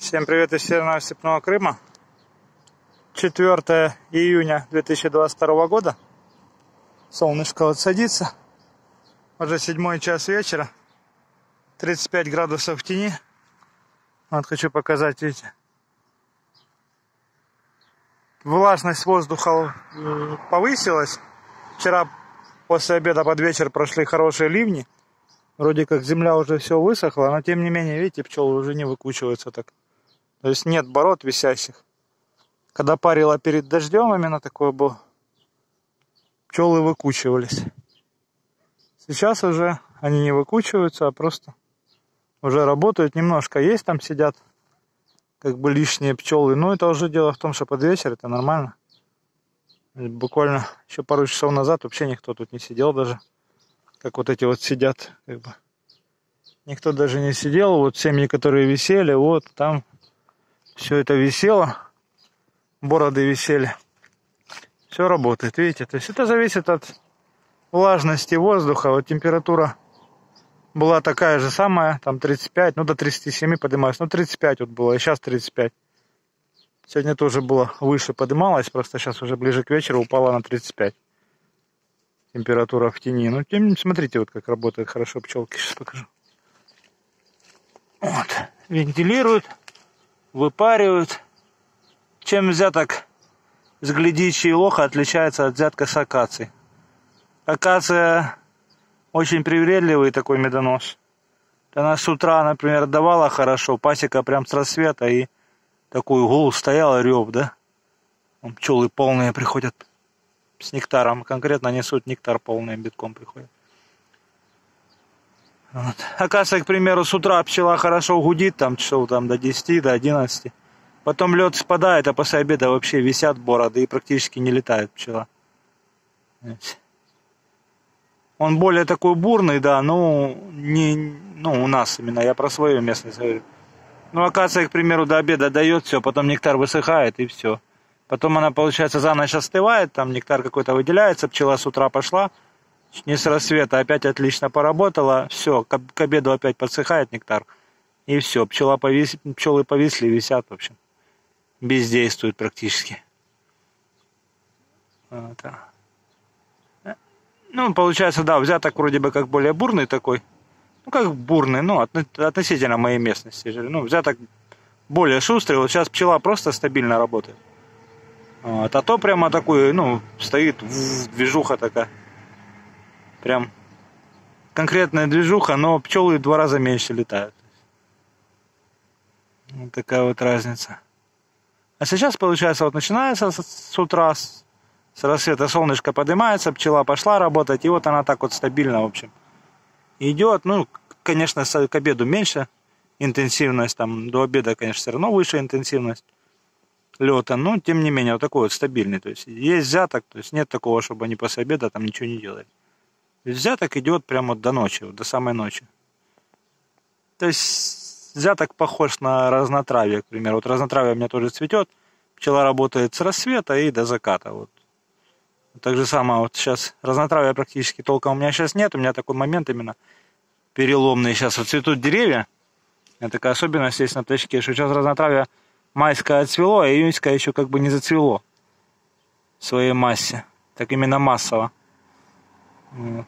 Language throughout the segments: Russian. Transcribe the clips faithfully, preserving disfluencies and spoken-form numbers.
Всем привет из Северного Степного Крыма. четвёртое июня две тысячи двадцать второго года. Солнышко вот садится. Уже седьмой час вечера. тридцать пять градусов в тени. Вот хочу показать, видите. Влажность воздуха повысилась. Вчера после обеда под вечер прошли хорошие ливни. Вроде как земля уже все высохла, но тем не менее, видите, пчелы уже не выкучиваются так. То есть нет бород висящих. Когда парило перед дождем, именно такое было, пчелы выкучивались. Сейчас уже они не выкучиваются, а просто уже работают немножко. Есть там сидят как бы лишние пчелы. Но это уже дело в том, что под вечер это нормально. Буквально еще пару часов назад вообще никто тут не сидел даже. Как вот эти вот сидят. Как бы. Никто даже не сидел. Вот семьи, которые висели, вот там все это висело. Бороды висели. Все работает, видите. То есть это зависит от влажности воздуха. Вот температура была такая же самая, там тридцать пять, ну до тридцати семи поднималась. Ну тридцать пять вот было, и сейчас тридцать пять. Сегодня тоже было выше поднималась, просто сейчас уже ближе к вечеру упала на тридцать пять. Температура в тени. Ну, тем не менее, смотрите, вот как работают хорошо пчелки. Сейчас покажу. Вот. Вентилируют, выпаривают. Чем взяток с глядичи и лоха отличается от взятка с акации? Акация очень привередливый такой медонос. Она с утра, например, давала хорошо, пасека прям с рассвета, и такой гул стоял, рев, да? Пчелы полные приходят с нектаром, конкретно несут нектар полный, битком приходят. Вот. Акация, к примеру, с утра пчела хорошо гудит, там часов там, до десяти, до одиннадцати. Потом лед спадает, а после обеда вообще висят бороды и практически не летает пчела. Он более такой бурный, да, ну, не, ну, у нас именно, я про свою местность говорю. Ну, акация, к примеру, до обеда дает все, потом нектар высыхает и все. Потом она, получается, за ночь остывает, там нектар какой-то выделяется, пчела с утра пошла, не с рассвета, опять отлично поработала, все, к, к обеду опять подсыхает нектар, и все, пчела повис, пчелы повисли, висят, в общем, бездействуют практически. Вот. Ну, получается, да, взяток вроде бы как более бурный такой, ну, как бурный, ну, относительно моей местности, ну, взяток более шустрый, вот сейчас пчела просто стабильно работает. Вот, а то прямо такой, ну, стоит движуха такая. Прям конкретная движуха, но пчелы в два раза меньше летают. Вот такая вот разница. А сейчас, получается, вот начинается с, с утра, с, с рассвета солнышко поднимается, пчела пошла работать, и вот она так вот стабильно, в общем, идет. Ну, конечно, к обеду меньше интенсивность, там, до обеда, конечно, все равно выше интенсивность лета, но тем не менее вот такой вот стабильный, то есть есть взяток, то есть нет такого, чтобы они после обеда там ничего не делали. То есть взяток идет прямо до ночи, вот до самой ночи. То есть взяток похож на разнотравье, к примеру. Вот разнотравье у меня тоже цветет, пчела работает с рассвета и до заката. Вот. Так же самое, вот сейчас разнотравья практически толком у меня сейчас нет, у меня такой момент именно переломный. Сейчас вот цветут деревья, это такая особенность есть на птичке, что сейчас разнотравье майское отцвело, а июньское еще как бы не зацвело в своей массе. Так именно массово. Вот.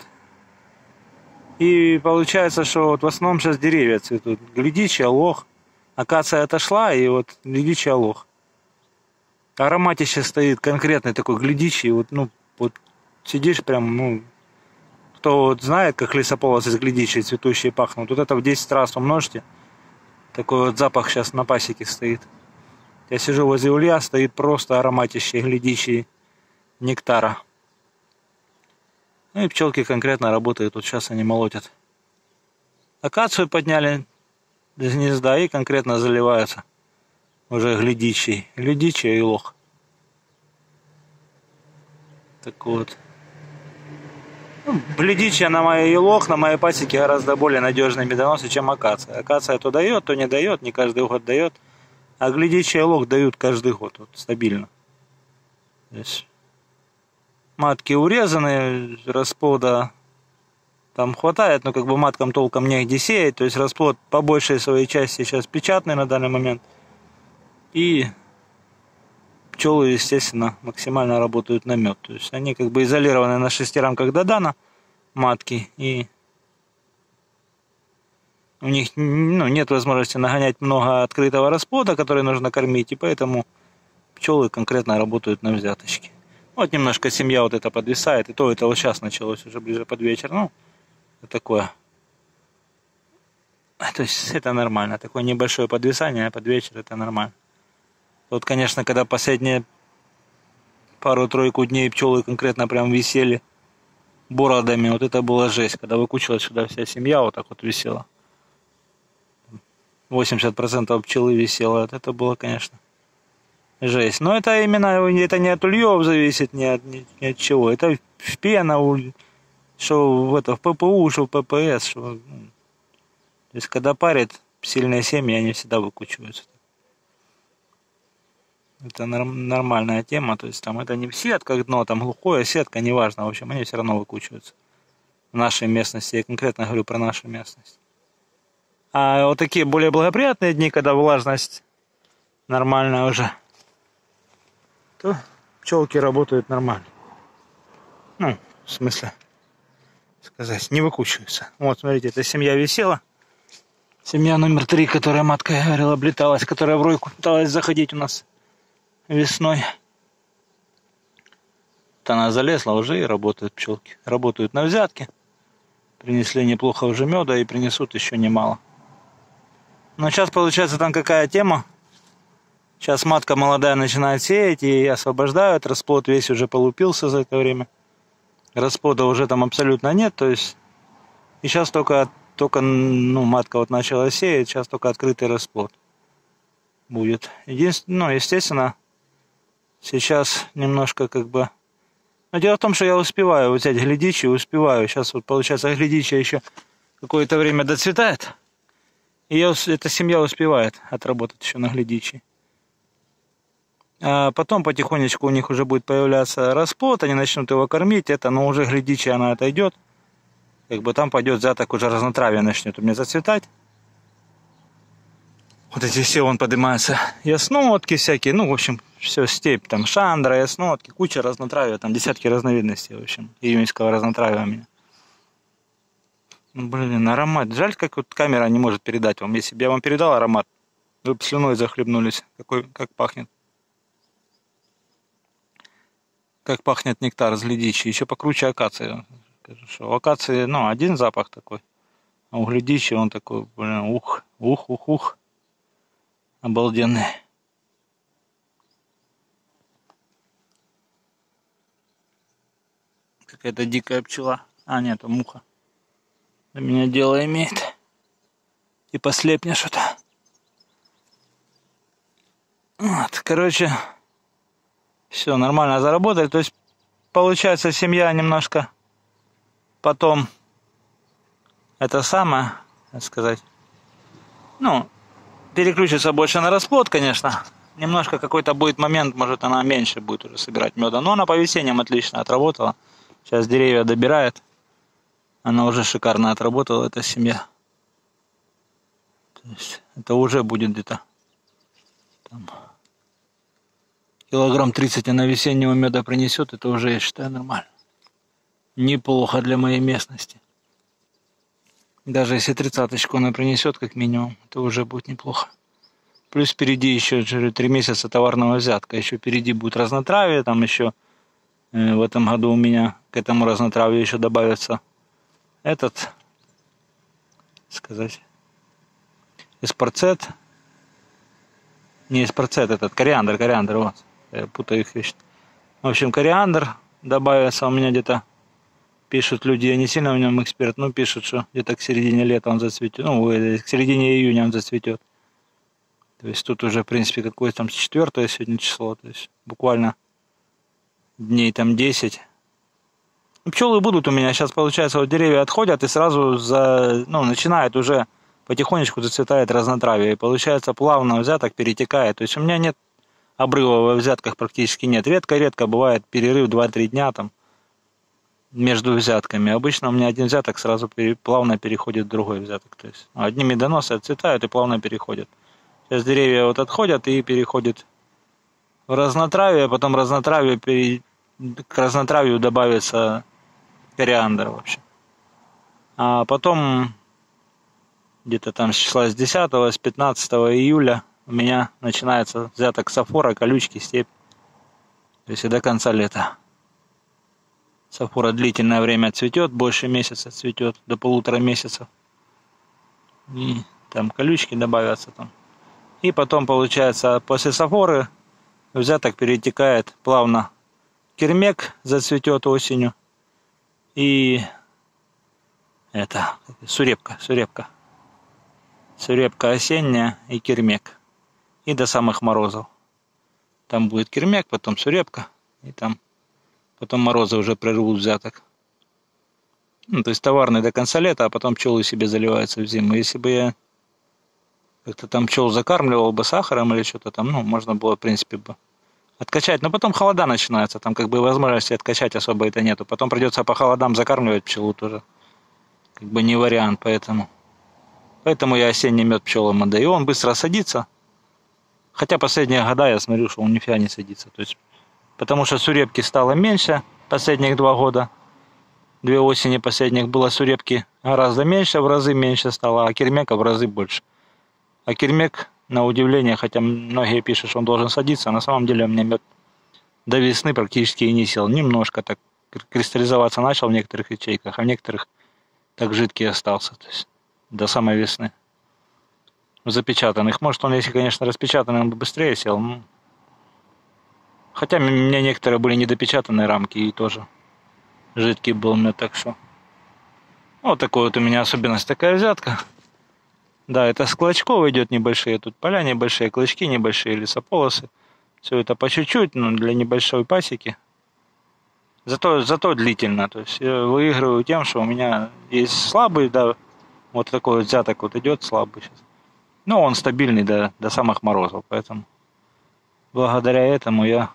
И получается, что вот в основном сейчас деревья цветут. Глядичий, лох. Акация отошла, и вот глядичий, лох. Ароматище стоит конкретный такой глядичий. Вот, ну, вот сидишь прям, ну, кто вот знает, как лесополосы с глядичей цветущие пахнут. Вот это в десять раз умножьте. Такой вот запах сейчас на пасеке стоит. Я сижу возле улья, стоит просто ароматище, глядичий нектара. Ну и пчелки конкретно работают, вот сейчас они молотят. Акацию подняли из гнезда и конкретно заливаются уже глядичий, глядичий и лох. Так вот. Ну, глядичий на моей и лох, на моей пасеке гораздо более надежные медоносы, чем акация. Акация то дает, то не дает, не каждый год дает. А глядичий и лох дают каждый год, вот, стабильно. Здесь матки урезаны, расплода там хватает, но как бы маткам толком негде сеять, то есть расплод по большей своей части сейчас печатный на данный момент. И пчелы, естественно, максимально работают на мед. То есть они как бы изолированы на шести рамках додана, матки, и у них ну, нет возможности нагонять много открытого расплода, который нужно кормить, и поэтому пчелы конкретно работают на взяточки. Вот немножко семья вот эта подвисает, и то это вот сейчас началось уже ближе под вечер. Ну, такое. То есть это нормально. Такое небольшое подвисание, а под вечер это нормально. Вот, конечно, когда последние пару-тройку дней пчелы конкретно прям висели бородами, вот это была жесть. Когда выкучилась сюда вся семья, вот так вот висела. восемьдесят процентов пчелы висело. Вот это было, конечно, жесть. Но это именно, это не от ульев зависит, ни от, ни, ни от чего. Это в пена, что в, это, в ППУ, что в ППС. Что, то есть, когда парят сильные семьи, они всегда выкучиваются. Это нормальная тема. То есть, там это не сетка, дно, там глухое, сетка, неважно. В общем, они все равно выкучиваются. В нашей местности, я конкретно говорю про нашу местность. А вот такие более благоприятные дни, когда влажность нормальная уже, то пчелки работают нормально. Ну, в смысле, сказать, не выкучиваются. Вот, смотрите, эта семья висела. Семья номер три, которая, матка, я говорил, облеталась, которая в ройку пыталась заходить у нас весной. Вот она залезла уже и работают пчелки. Работают на взятке. Принесли неплохо уже меда и принесут еще немало. Но сейчас получается там какая тема. Сейчас матка молодая начинает сеять и освобождают. Расплод весь уже полупился за это время. Расплода уже там абсолютно нет. То есть и сейчас только, только ну, матка вот начала сеять. Сейчас только открытый расплод будет. Единственное, ну, естественно, сейчас немножко как бы... Но дело в том, что я успеваю взять глядичи, успеваю. Сейчас вот получается глядича еще какое-то время доцветает. И я, эта семья успевает отработать еще на глядичи. А потом потихонечку у них уже будет появляться расплод, они начнут его кормить, это, но уже глядичи она отойдет. Как бы там пойдет взяток, уже разнотравие начнет у меня зацветать. Вот эти все вон поднимаются яснотки всякие, ну, в общем, все степь, там шандра, яснотки, куча разнотравия, там десятки разновидностей, в общем, июньского разнотравия у меня. Ну, блин, аромат. Жаль, как вот камера не может передать вам. Если бы я вам передал аромат, вы бы слюной захлебнулись. Какой, как пахнет. Как пахнет нектар с глядичи. Еще покруче акации. Скажу, что у акации, ну, один запах такой. А у глядичи он такой, блин, ух, ух, ух, ух. Обалденный. Какая-то дикая пчела. А, нет, это муха. У меня дело имеет. И послепнешь что-то. Вот, короче, все нормально заработали. То есть, получается, семья немножко потом это самое, так сказать, ну, переключится больше на расплод, конечно. Немножко какой-то будет момент, может, она меньше будет уже собирать меда. Но она по весенним отлично отработала. Сейчас деревья добирает. Она уже шикарно отработала, эта семья. То есть это уже будет где-то там, килограмм тридцать она весеннего меда принесет. Это уже, я считаю, нормально. Неплохо для моей местности. Даже если тридцаточку она принесет, как минимум, это уже будет неплохо. Плюс впереди еще три месяца товарного взятка. Еще впереди будет разнотравие. Там еще э, в этом году у меня к этому разнотравию еще добавится этот, сказать, эспарцет, не эспарцет, этот, кориандр, кориандр, вот, я путаю их вещи. В общем, кориандр добавится у меня где-то, пишут люди, я не сильно в нем эксперт, но пишут, что где-то к середине лета он зацветет, ну, к середине июня он зацветет. То есть тут уже, в принципе, какое-то там четвертое сегодня число, то есть буквально дней там десять. Пчелы будут у меня, сейчас получается, вот деревья отходят и сразу за, ну, начинает уже потихонечку зацветает разнотравие. И получается плавно взяток перетекает. То есть у меня нет обрыва во взятках, практически нет. Редко-редко бывает перерыв два-три дня там между взятками. Обычно у меня один взяток сразу пере, плавно переходит в другой взяток. То есть одни медоносы отцветают и плавно переходят. Сейчас деревья вот отходят и переходят в разнотравие, а потом разнотравие пере... к разнотравию добавится кориандр вообще. А потом где-то там с числа с десятого, с пятнадцатого июля у меня начинается взяток сафора, колючки, степь. То есть и до конца лета. Сафора длительное время цветет, больше месяца цветет, до полутора месяцев. И там колючки добавятся там. И потом, получается, после сафоры взяток перетекает плавно. Кермек зацветет осенью. И это сурепка, сурепка. Сурепка осенняя и кермек. И до самых морозов. Там будет кермек, потом сурепка. И там потом морозы уже прервут взяток. Ну, то есть товарный до конца лета, а потом пчелы себе заливаются в зиму. Если бы я как-то там пчел закармливал бы сахаром или что-то там, ну, можно было, в принципе, бы откачать. Но потом холода начинаются, там как бы возможности откачать особо это нету. Потом придется по холодам закармливать пчелу тоже. Как бы не вариант, поэтому. Поэтому я осенний мед пчелам отдаю. Он быстро садится. Хотя последние года я смотрю, что он нифига не садится. То есть, потому что сурепки стало меньше последних два года. Две осени последних было сурепки гораздо меньше, в разы меньше стало, а кермека в разы больше. А кермек, на удивление, хотя многие пишут, что он должен садиться, на самом деле у меня мед до весны практически и не сел. Немножко так кристаллизоваться начал в некоторых ячейках, а в некоторых так жидкий остался. То есть до самой весны. В запечатанных. Может, он, если, конечно, распечатанный, он бы быстрее сел. Ну, хотя у меня некоторые были недопечатанные рамки и тоже жидкий был мед, так что. Вот такой вот у меня особенность, такая взятка. Да, это с клочков идет небольшие, тут поля небольшие, клочки небольшие, лесополосы. Все это по чуть-чуть, но для небольшой пасеки. Зато, зато длительно. То есть я выигрываю тем, что у меня есть слабый, да, вот такой вот взяток вот идет слабый сейчас. Но он стабильный до, до самых морозов, поэтому благодаря этому я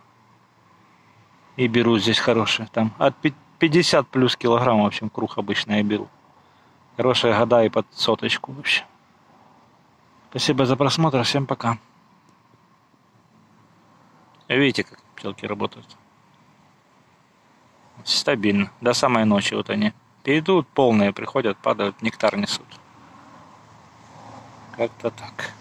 и беру здесь хорошие. Там от пятьдесят плюс килограмм, в общем, круг обычно я беру. Хорошие года и под соточку вообще. Спасибо за просмотр, всем пока. Видите, как пчелки работают? Стабильно, до самой ночи вот они идут, полные приходят, падают, нектар несут. Как-то так.